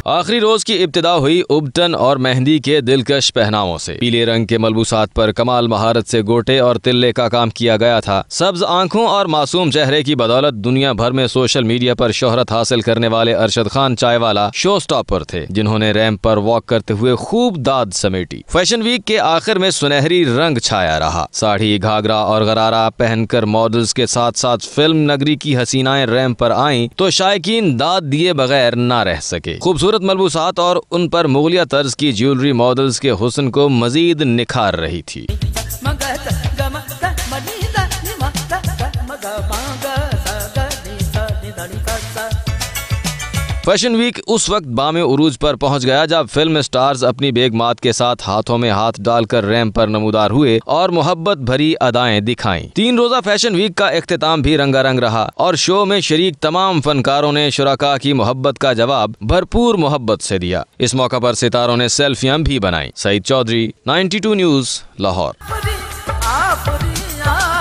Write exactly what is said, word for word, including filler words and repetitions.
आखिरी रोज की इब्तिदा हुई उबटन और मेहंदी के दिलकश पहनावों से। पीले रंग के मलबूसात पर कमाल महारत से गोटे और तिल्ले का काम किया गया था। सब्ज आंखों और मासूम चेहरे की बदौलत दुनिया भर में सोशल मीडिया पर शोहरत हासिल करने वाले अरशद खान चायवाला शो स्टॉपर थे, जिन्होंने रैंप पर वॉक करते हुए खूब दाद समेटी। फैशन वीक के आखिर में सुनहरी रंग छाया रहा। साड़ी, घाघरा और गरारा पहनकर मॉडल्स के साथ साथ फिल्म नगरी की हसीनाएं रैंप पर आईं तो शायकीन दाद दिए बगैर ना रह सके। खूबसूरत मलबूसात और उन पर मुगलिया तर्ज की ज्वेलरी मॉडल्स के हुस्न को मजीद निखार रही थी। फैशन वीक उस वक्त बामे उरूज पर पहुंच गया जब फिल्म स्टार्स अपनी बेगमात के साथ हाथों में हाथ डालकर रैंप पर नमूदार हुए और मोहब्बत भरी अदाएं दिखाईं। तीन रोजा फैशन वीक का इख्तिताम भी रंगारंग रहा और शो में शरीक तमाम फनकारों ने शुरका की मोहब्बत का जवाब भरपूर मोहब्बत से दिया। इस मौका पर सितारों ने सेल्फियां भी बनाई। सईद चौधरी, बानवे न्यूज़, लाहौर।